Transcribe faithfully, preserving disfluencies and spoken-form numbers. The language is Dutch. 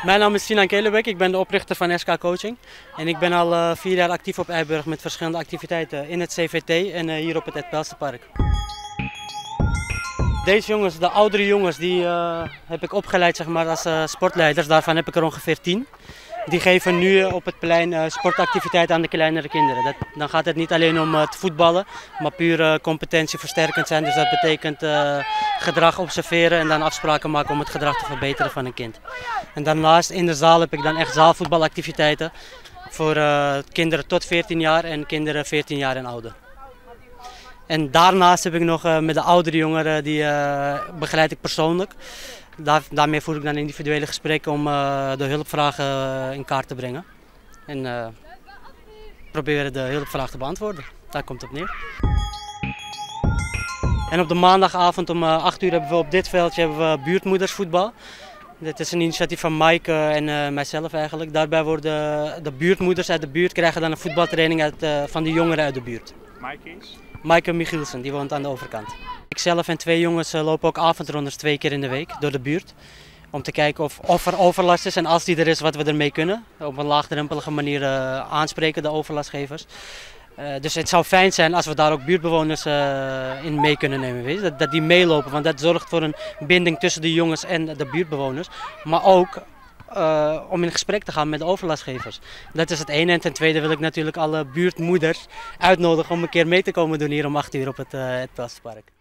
Mijn naam is Sinan Kelebek, ik ben de oprichter van S K Coaching. En ik ben al uh, vier jaar actief op Eiburg met verschillende activiteiten in het C V T en uh, hier op het Ed Pelsterpark. Deze jongens, de oudere jongens, die uh, heb ik opgeleid zeg maar, als uh, sportleiders. Daarvan heb ik er ongeveer tien. Die geven nu op het plein uh, sportactiviteiten aan de kleinere kinderen. Dat, dan gaat het niet alleen om uh, te voetballen, maar puur uh, competentieversterkend zijn. Dus dat betekent uh, gedrag observeren en dan afspraken maken om het gedrag te verbeteren van een kind. En daarnaast in de zaal heb ik dan echt zaalvoetbalactiviteiten voor uh, kinderen tot veertien jaar en kinderen veertien jaar en ouder. En daarnaast heb ik nog uh, met de oudere jongeren, die uh, begeleid ik persoonlijk. Daar, daarmee voer ik dan individuele gesprekken om uh, de hulpvragen uh, in kaart te brengen. En uh, proberen de hulpvraag te beantwoorden. Daar komt het op neer. En op de maandagavond om uh, acht uur hebben we op dit veldje hebben we buurtmoedersvoetbal. Dit is een initiatief van Mike uh, en uh, mijzelf eigenlijk. Daarbij worden de buurtmoeders uit de buurt krijgen dan een voetbaltraining uit, uh, van de jongeren uit de buurt. Mike is? Mike Michielsen, die woont aan de overkant. Ikzelf en twee jongens lopen ook avondrondes twee keer in de week door de buurt. Om te kijken of, of er overlast is en als die er is, wat we ermee kunnen. Op een laagdrempelige manier uh, aanspreken, de overlastgevers. Uh, dus het zou fijn zijn als we daar ook buurtbewoners uh, in mee kunnen nemen. Weet je? Dat, dat die meelopen, want dat zorgt voor een binding tussen de jongens en de buurtbewoners. Maar ook Uh, om in gesprek te gaan met de overlastgevers. Dat is het ene. En ten tweede wil ik natuurlijk alle buurtmoeders uitnodigen om een keer mee te komen doen hier om acht uur op het, uh, het Pelsterpark.